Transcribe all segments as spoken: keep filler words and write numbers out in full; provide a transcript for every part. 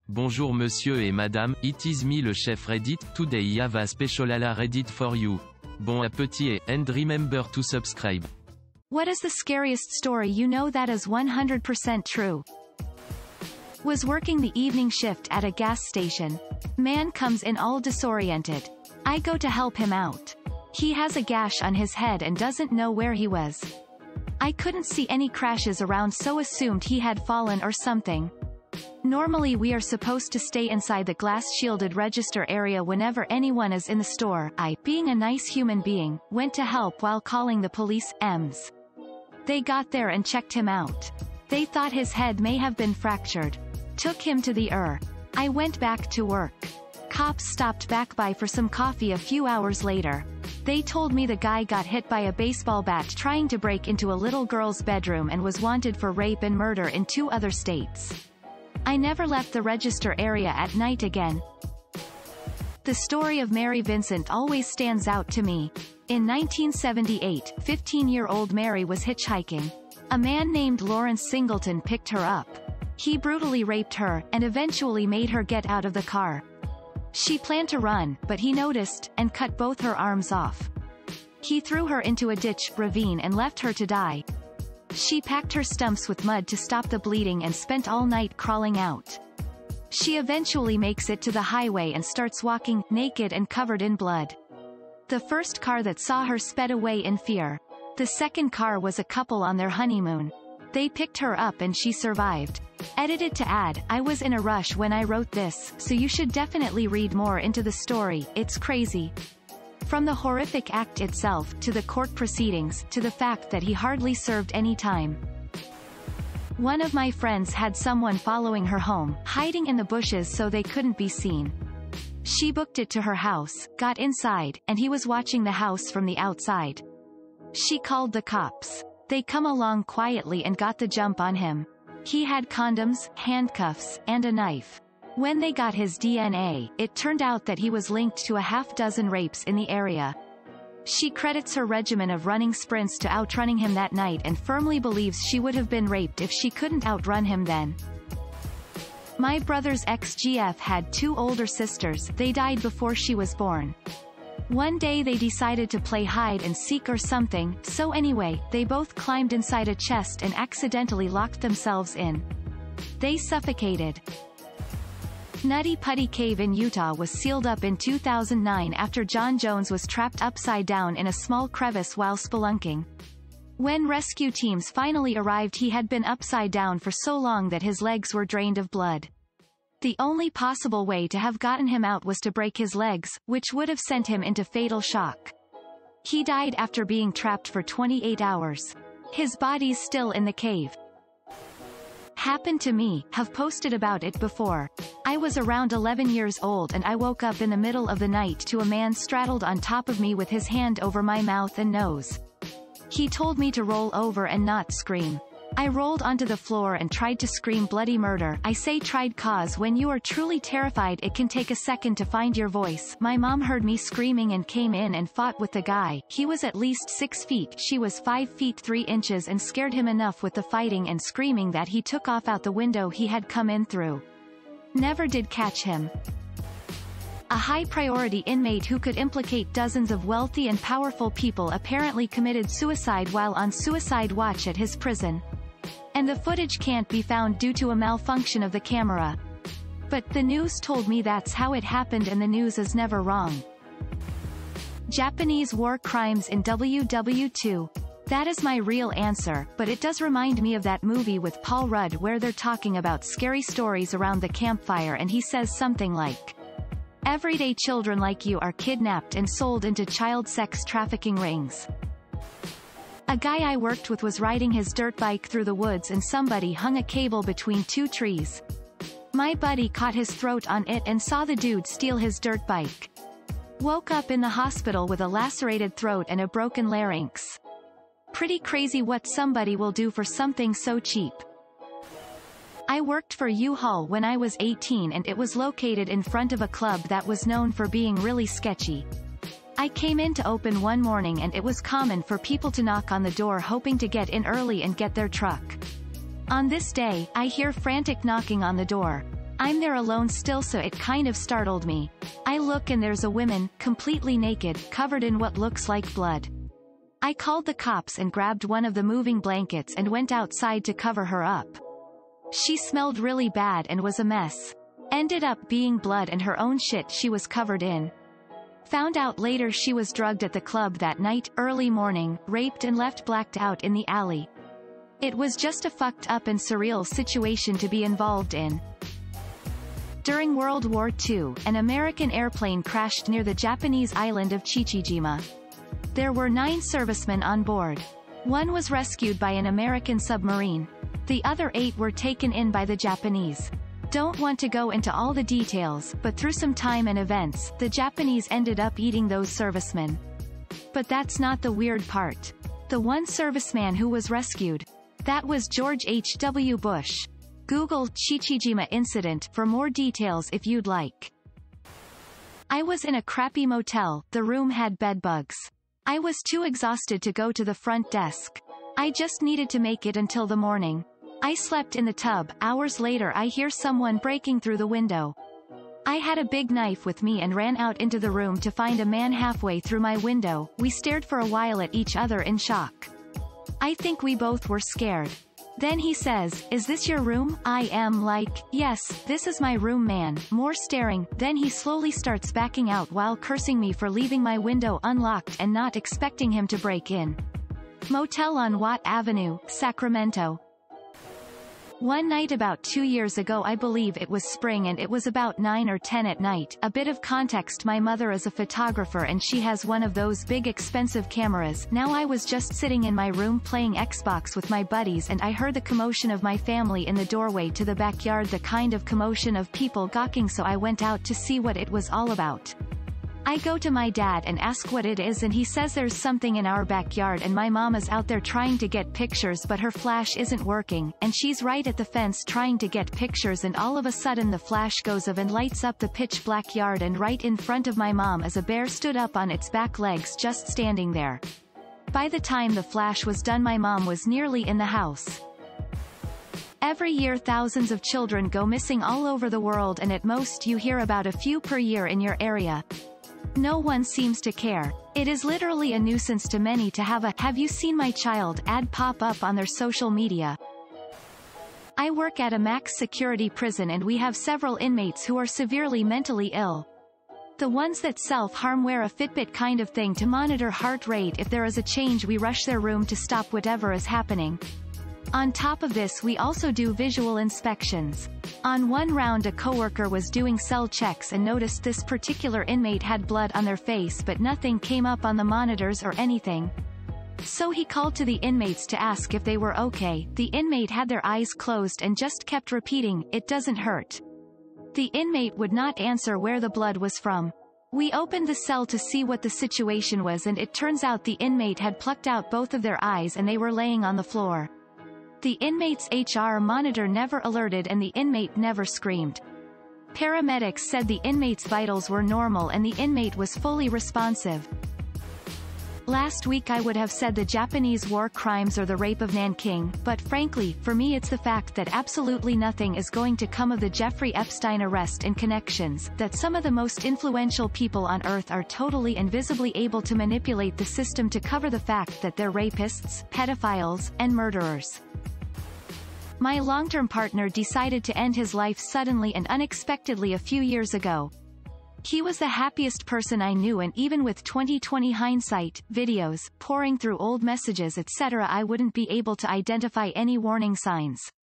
Bonjour monsieur et madame, it is me le chef Reddit, today I have a special ala Reddit for you. Bon appétit and remember to subscribe. What is the scariest story you know that is one hundred percent true? Was working the evening shift at a gas station. Man comes in all disoriented. I go to help him out. He has a gash on his head and doesn't know where he was. I couldn't see any crashes around, so assumed he had fallen or something. Normally we are supposed to stay inside the glass-shielded register area whenever anyone is in the store. I, being a nice human being, went to help while calling the police, Ems. They got there and checked him out. They thought his head may have been fractured. Took him to the E R. I went back to work. Cops stopped back by for some coffee a few hours later. They told me the guy got hit by a baseball bat trying to break into a little girl's bedroom and was wanted for rape and murder in two other states. I never left the register area at night again. The story of Mary Vincent always stands out to me. In nineteen seventy-eight, fifteen-year-old Mary was hitchhiking. A man named Lawrence Singleton picked her up. He brutally raped her, and eventually made her get out of the car. She planned to run, but he noticed, and cut both her arms off. He threw her into a ditch, ravine and left her to die. She packed her stumps with mud to stop the bleeding and spent all night crawling out. She eventually makes it to the highway and starts walking, naked and covered in blood. The first car that saw her sped away in fear. The second car was a couple on their honeymoon. They picked her up and she survived. Edited to add, I was in a rush when I wrote this, so you should definitely read more into the story, it's crazy. From the horrific act itself, to the court proceedings, to the fact that he hardly served any time. One of my friends had someone following her home, hiding in the bushes so they couldn't be seen. She booked it to her house, got inside, and he was watching the house from the outside. She called the cops. They come along quietly and got the jump on him. He had condoms, handcuffs, and a knife. When they got his D N A, it turned out that he was linked to a half dozen rapes in the area. She credits her regimen of running sprints to outrunning him that night and firmly believes she would have been raped if she couldn't outrun him then. My brother's ex-G F had two older sisters. They died before she was born. One day they decided to play hide and seek or something, so anyway, they both climbed inside a chest and accidentally locked themselves in. They suffocated. Nutty Putty Cave in Utah was sealed up in two thousand nine after John Jones was trapped upside down in a small crevice while spelunking. When rescue teams finally arrived, he had been upside down for so long that his legs were drained of blood. The only possible way to have gotten him out was to break his legs, which would have sent him into fatal shock. He died after being trapped for twenty-eight hours. His body's still in the cave. Happened to me, have posted about it before. I was around eleven years old and I woke up in the middle of the night to a man straddled on top of me with his hand over my mouth and nose. He told me to roll over and not scream. I rolled onto the floor and tried to scream bloody murder. I say tried cause when you are truly terrified it can take a second to find your voice. My mom heard me screaming and came in and fought with the guy. He was at least six feet, she was five feet three inches and scared him enough with the fighting and screaming that he took off out the window he had come in through. Never did catch him. A high-priority inmate who could implicate dozens of wealthy and powerful people apparently committed suicide while on suicide watch at his prison. And the footage can't be found due to a malfunction of the camera. But the news told me that's how it happened, and the news is never wrong. Japanese war crimes in World War Two. That is my real answer, but it does remind me of that movie with Paul Rudd where they're talking about scary stories around the campfire and he says something like, "Everyday children like you are kidnapped and sold into child sex trafficking rings." A guy I worked with was riding his dirt bike through the woods and somebody hung a cable between two trees. My buddy caught his throat on it and saw the dude steal his dirt bike. Woke up in the hospital with a lacerated throat and a broken larynx. Pretty crazy what somebody will do for something so cheap. I worked for U-Haul when I was eighteen and it was located in front of a club that was known for being really sketchy. I came in to open one morning and it was common for people to knock on the door hoping to get in early and get their truck. On this day, I hear frantic knocking on the door. I'm there alone still, so it kind of startled me. I look and there's a woman, completely naked, covered in what looks like blood. I called the cops and grabbed one of the moving blankets and went outside to cover her up. She smelled really bad and was a mess. Ended up being blood and her own shit she was covered in. Found out later she was drugged at the club that night, early morning, raped and left blacked out in the alley. It was just a fucked up and surreal situation to be involved in. During World War Two, an American airplane crashed near the Japanese island of Chichijima. There were nine servicemen on board. One was rescued by an American submarine. The other eight were taken in by the Japanese. Don't want to go into all the details, but through some time and events, the Japanese ended up eating those servicemen. But that's not the weird part. The one serviceman who was rescued. That was George H W Bush. Google Chichijima incident for more details if you'd like. I was in a crappy motel, the room had bed bugs. I was too exhausted to go to the front desk. I just needed to make it until the morning. I slept in the tub. Hours later I hear someone breaking through the window. I had a big knife with me and ran out into the room to find a man halfway through my window. We stared for a while at each other in shock. I think we both were scared. Then he says, "Is this your room?" I am like, "Yes, this is my room, man." More staring, then he slowly starts backing out while cursing me for leaving my window unlocked and not expecting him to break in. Motel on Watt Avenue, Sacramento. One night about two years ago, I believe it was spring and it was about nine or ten at night. A bit of context: my mother is a photographer and she has one of those big expensive cameras. Now I was just sitting in my room playing Xbox with my buddies and I heard the commotion of my family in the doorway to the backyard, the kind of commotion of people gawking, so I went out to see what it was all about. I go to my dad and ask what it is and he says there's something in our backyard and my mom is out there trying to get pictures but her flash isn't working, and she's right at the fence trying to get pictures, and all of a sudden the flash goes off and lights up the pitch black yard, and right in front of my mom as a bear stood up on its back legs just standing there. By the time the flash was done my mom was nearly in the house. Every year thousands of children go missing all over the world and at most you hear about a few per year in your area. No one seems to care. It is literally a nuisance to many to have a "have you seen my child" ad pop up on their social media. I work at a max security prison and we have several inmates who are severely mentally ill. The ones that self-harm wear a Fitbit kind of thing to monitor heart rate. If there is a change we rush their room to stop whatever is happening. On top of this we also do visual inspections. On one round a coworker was doing cell checks and noticed this particular inmate had blood on their face but nothing came up on the monitors or anything. So he called to the inmates to ask if they were okay. The inmate had their eyes closed and just kept repeating, "It doesn't hurt." The inmate would not answer where the blood was from. We opened the cell to see what the situation was and it turns out the inmate had plucked out both of their eyes and they were laying on the floor. The inmate's H R monitor never alerted and the inmate never screamed. Paramedics said the inmate's vitals were normal and the inmate was fully responsive. Last week I would have said the Japanese war crimes or the rape of Nanking, but frankly, for me it's the fact that absolutely nothing is going to come of the Jeffrey Epstein arrest and connections, that some of the most influential people on earth are totally and visibly able to manipulate the system to cover the fact that they're rapists, pedophiles, and murderers. My long-term partner decided to end his life suddenly and unexpectedly a few years ago. He was the happiest person I knew, and even with twenty twenty hindsight, videos, pouring through old messages et cetera, I wouldn't be able to identify any warning signs.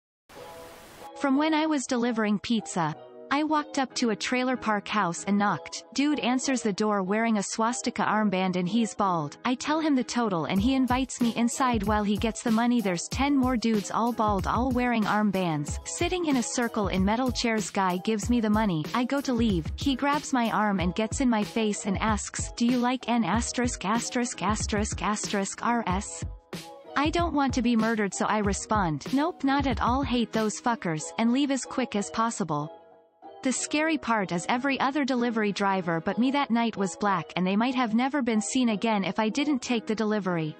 From when I was delivering pizza. I walked up to a trailer park house and knocked. Dude answers the door wearing a swastika armband and he's bald. I tell him the total and he invites me inside while he gets the money. There's ten more dudes all bald, all wearing armbands, sitting in a circle in metal chairs. Guy gives me the money. I go to leave. He grabs my arm and gets in my face and asks, "Do you like N asterisk asterisk asterisk asterisk R S?" I don't want to be murdered, so I respond, "Nope, not at all, hate those fuckers," and leave as quick as possible. The scary part is every other delivery driver but me that night was black and they might have never been seen again if I didn't take the delivery.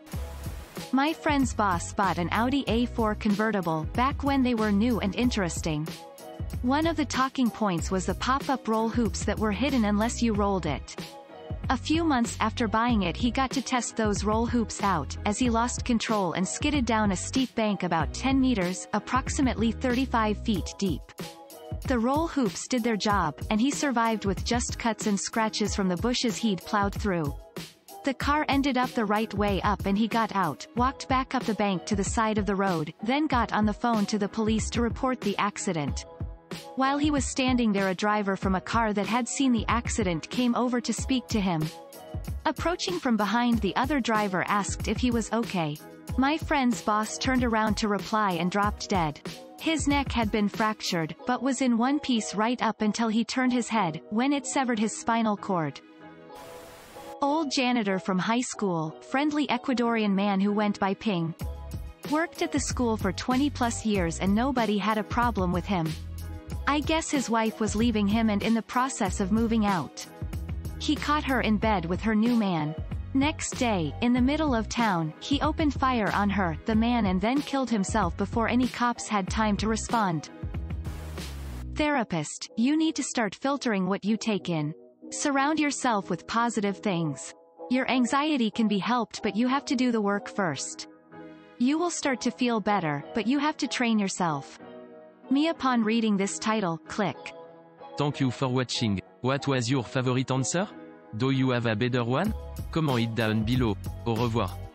My friend's boss bought an Audi A four convertible, back when they were new and interesting. One of the talking points was the pop-up roll hoops that were hidden unless you rolled it. A few months after buying it, he got to test those roll hoops out, as he lost control and skidded down a steep bank about ten meters, approximately thirty-five feet deep. The roll hoops did their job, and he survived with just cuts and scratches from the bushes he'd plowed through. The car ended up the right way up and he got out, walked back up the bank to the side of the road, then got on the phone to the police to report the accident. While he was standing there, a driver from a car that had seen the accident came over to speak to him. Approaching from behind, the other driver asked if he was okay. My friend's boss turned around to reply and dropped dead. His neck had been fractured, but was in one piece right up until he turned his head, when it severed his spinal cord. Old janitor from high school, friendly Ecuadorian man who went by Ping. Worked at the school for twenty plus years and nobody had a problem with him. I guess his wife was leaving him and in the process of moving out. He caught her in bed with her new man. Next day, in the middle of town, he opened fire on her, the man, and then killed himself before any cops had time to respond. Therapist, you need to start filtering what you take in. Surround yourself with positive things. Your anxiety can be helped, but you have to do the work first. You will start to feel better, but you have to train yourself. Me upon reading this title, click. Thank you for watching. What was your favorite answer? Do you have a better one? Comment it down below. Au revoir.